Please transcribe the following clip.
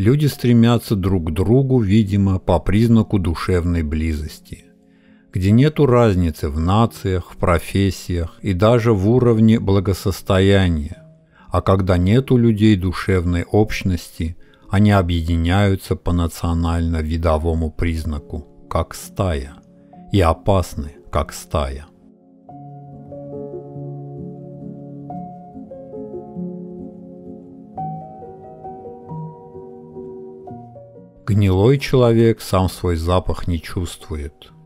Люди стремятся друг к другу, видимо, по признаку душевной близости, где нету разницы в нациях, в профессиях и даже в уровне благосостояния. А когда нету людей душевной общности, они объединяются по национально-видовому признаку, как стая, и опасны, как стая. Гнилой человек сам свой запах не чувствует.